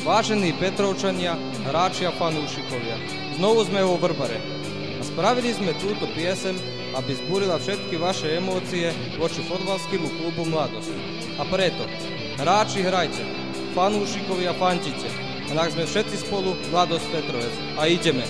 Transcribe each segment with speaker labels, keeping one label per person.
Speaker 1: Vážení Petrovčania, hráči a fanúšikovia, znovu sme vo Vrbare. A spravili sme túto piesem, aby zbúrila všetky vaše emócie voči fotbalskému klubu Mladosť. A preto, hráči hrajte, fanúšikovia fandite, a tak sme všetci spolu Mladosť Petrovec. A ideme.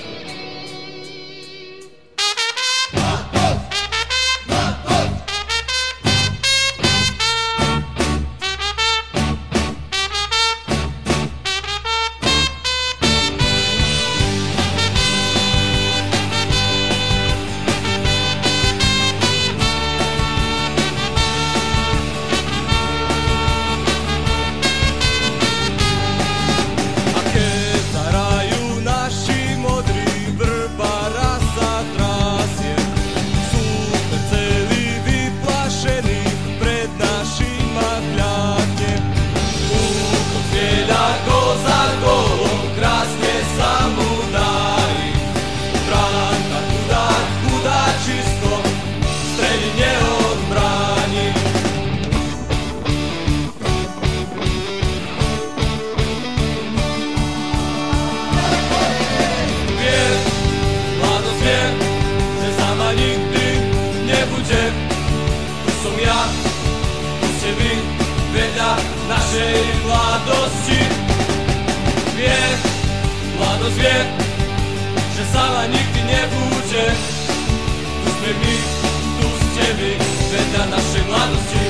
Speaker 2: Našej mladosti mladosť vie, že sama nikdy nebude. Tu sme my, tu ste vy, vedľa našej mladosti.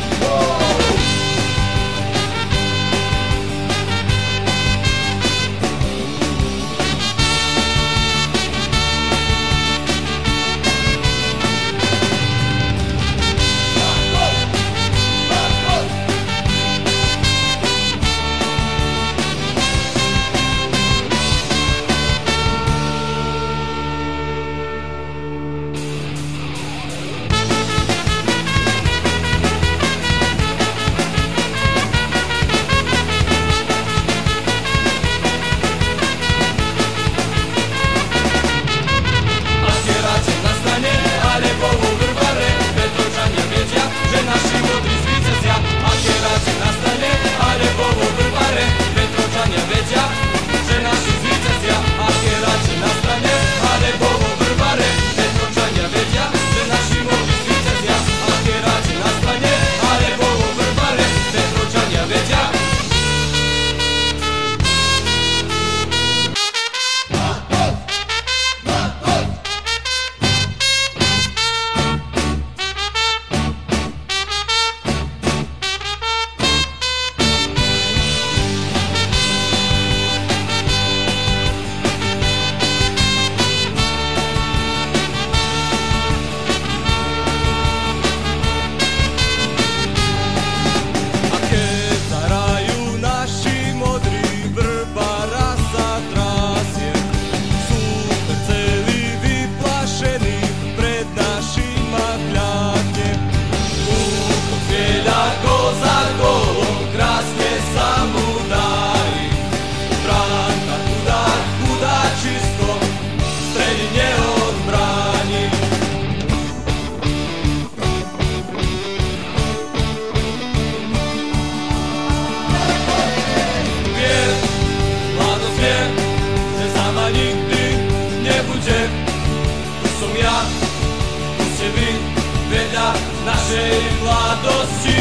Speaker 2: Našej mladosti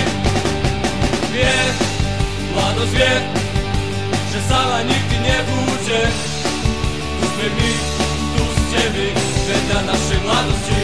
Speaker 2: mladosť vie, že sama nikdy nebude. Tu sme my, tu ste vy, vedľa našej mladosti.